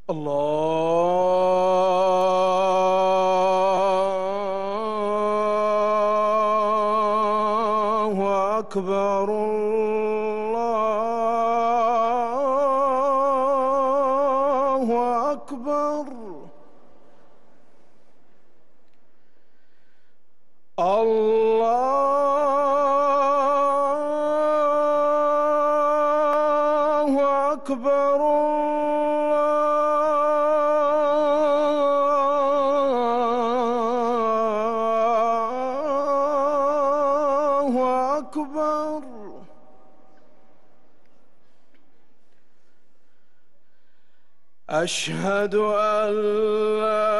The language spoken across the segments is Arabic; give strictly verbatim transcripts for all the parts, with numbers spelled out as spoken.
الله أكبر الله أكبر. الله أكبر الله أكبر. أشهد أن لا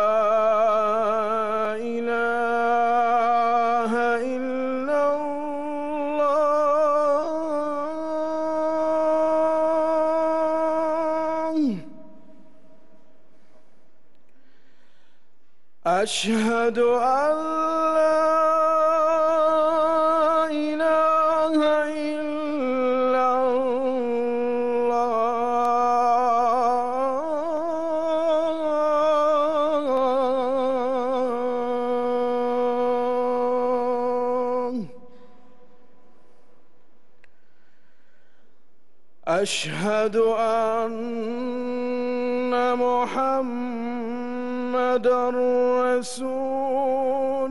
إله إلا الله. أشهد أن لا إله إلا الله. أشهد أن محمدًا رسول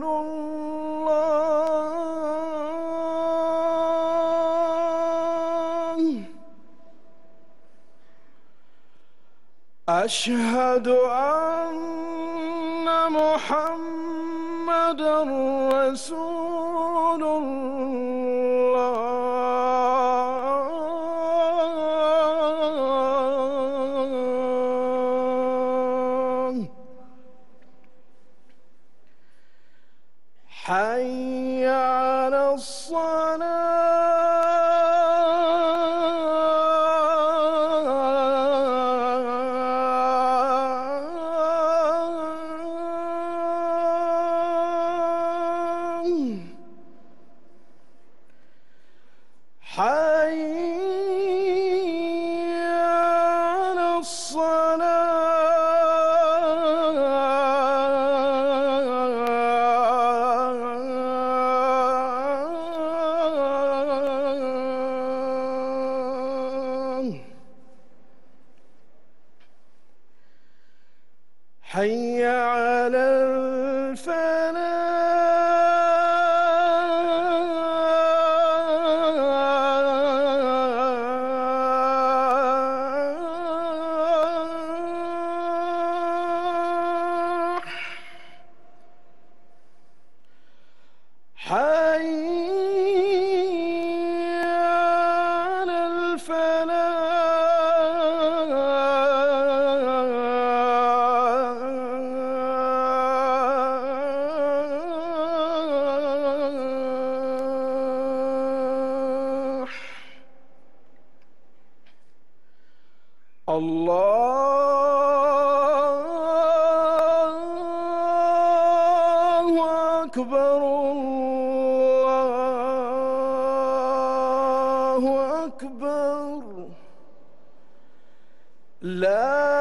الله. أشهد أن محمدًا رسول الله. حي على الصلاة. حي على الصلاة. حي على الفلاح. حي على الفلاح. الله أكبر الله أكبر. لا